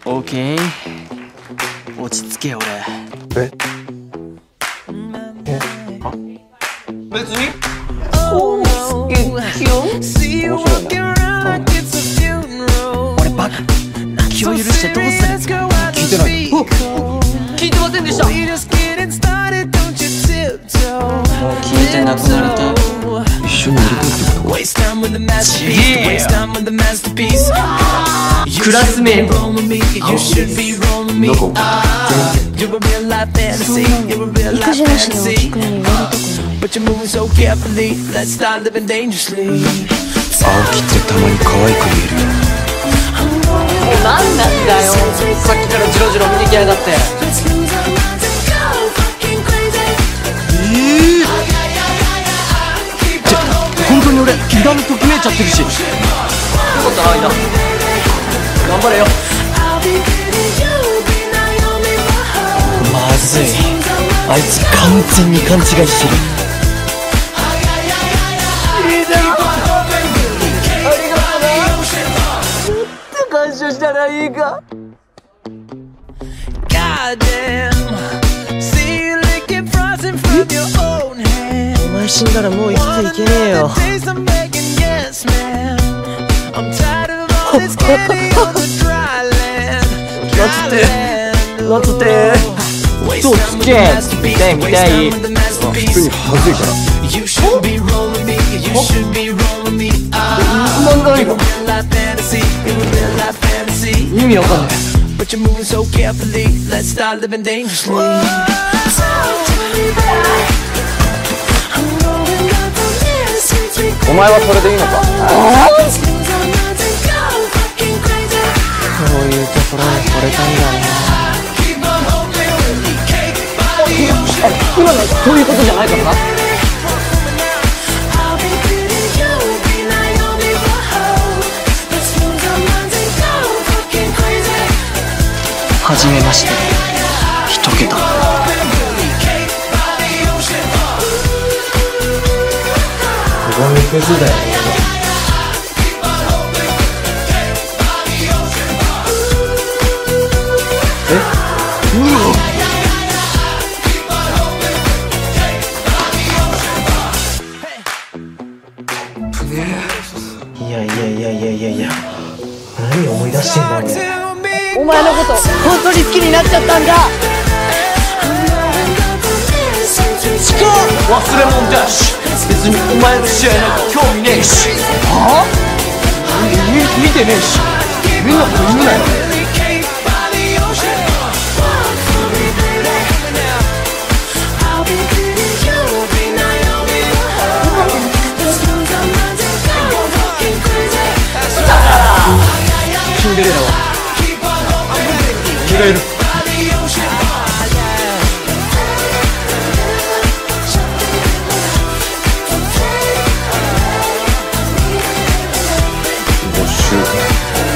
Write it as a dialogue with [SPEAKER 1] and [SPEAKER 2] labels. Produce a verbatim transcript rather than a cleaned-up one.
[SPEAKER 1] オーケー、落ち着け俺。
[SPEAKER 2] ええあ別におーキュンキュン面白いな。
[SPEAKER 1] 俺バカ、気を許してどうする。
[SPEAKER 2] 聞いてない。
[SPEAKER 1] 聞いてませんでした。もう聞いてなくなりたい。
[SPEAKER 2] 一緒にやりたいってことか。
[SPEAKER 1] ちげえよ。クラスメイト
[SPEAKER 2] なんか全然
[SPEAKER 3] 育児なしで大きくに言われたくない。
[SPEAKER 2] 青木ってたまに可愛く見えるよ。
[SPEAKER 1] 何なんだよ、さっきからジロジロ見てきやがって。えー、って本当に俺意外にときめいちゃってるし。よかったな、いな。頑張れよ。まずい、あいつ完全に勘違いしてる。感謝したらいいか。お前死んだらもう生きていけねえよ。なんつってなんつってどうつけ見たい見たい。
[SPEAKER 2] 普通にはずいから。
[SPEAKER 1] なんだ今意味わかんない。
[SPEAKER 2] お前はそれでいいのか。
[SPEAKER 1] こういうところに惚れたんだな。今のはそういうことじゃないからな。はじめまして、一桁。
[SPEAKER 2] 手紙フェスだよ。え？うわ。
[SPEAKER 1] いやいやいやいやいやいや、何思い出してんだ俺。お前のこと本当に好きになっちゃったんだ。チコ忘れ物だし、別にお前の試合なんか興味ねえし。はぁ？見、見てねえし、みんなこと言うなよ。シンデレラは着替える。
[SPEAKER 2] ごしゅう